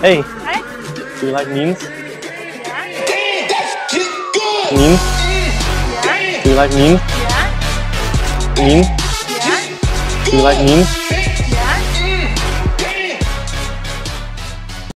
Hey, Hey? do you like memes? Yeah? Memes? Yeah? Do you like memes? Yeah? Memes? Yeah? Do you like memes?